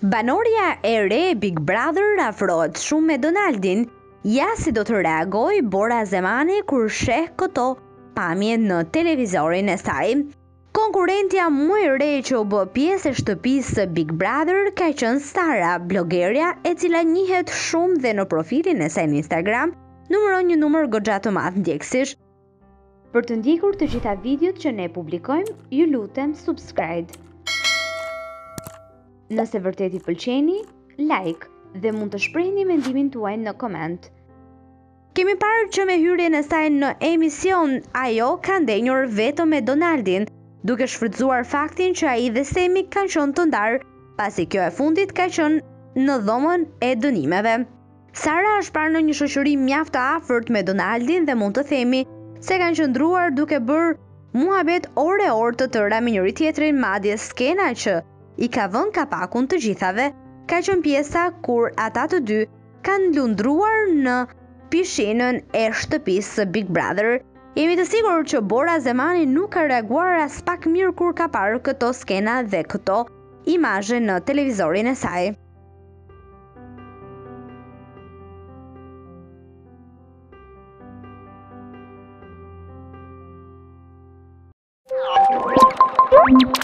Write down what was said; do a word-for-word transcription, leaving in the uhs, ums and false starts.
Banorja e re Big Brother afrohet shumë me Donaldin. Ja si do të reagoj Bora Zemani kur sheh këto pamje në televizorin e saj. Konkurrentja më e re që u bë pjesë e shtëpisë së Big Brother ka qenë Sara, blogerja e cila njihet shumë dhe në profilin e saj në Instagram numëron një numër goxha të madh ndjekësish. Për të ndjekur të gjitha videot që ne publikojmë, ju lutem subscribe. Nëse vërtet i pëlqeni, like dhe mund të shprehni mendimin tuaj në koment. Kemi parë që me hyrjen e saj në emision, ajo ka ndenjur vetëm me Donaldin, duke shfrytzuar faktin që ai dhe Semi kanë qenë të ndarë, pasi kjo e fundit ka qenë në dhomën e dënimeve. Sara është parë në një shoqëri mjaft të afërt me Donaldin dhe mund të themi se kanë qëndruar duke bërë muhabet ore orë të tëra me njëri tjetrin, madje skena që i ka vënë kapakun të gjithave, ka qenë pjesa kur ata të dy kanë lundruar në pishinën e shtëpisë së Big Brother. Jemi të sigurt që Bora Zemani nuk ka reaguar as pak mirë kur ka parë këto skena dhe këto imazhe në televizorin e saj. Thank you.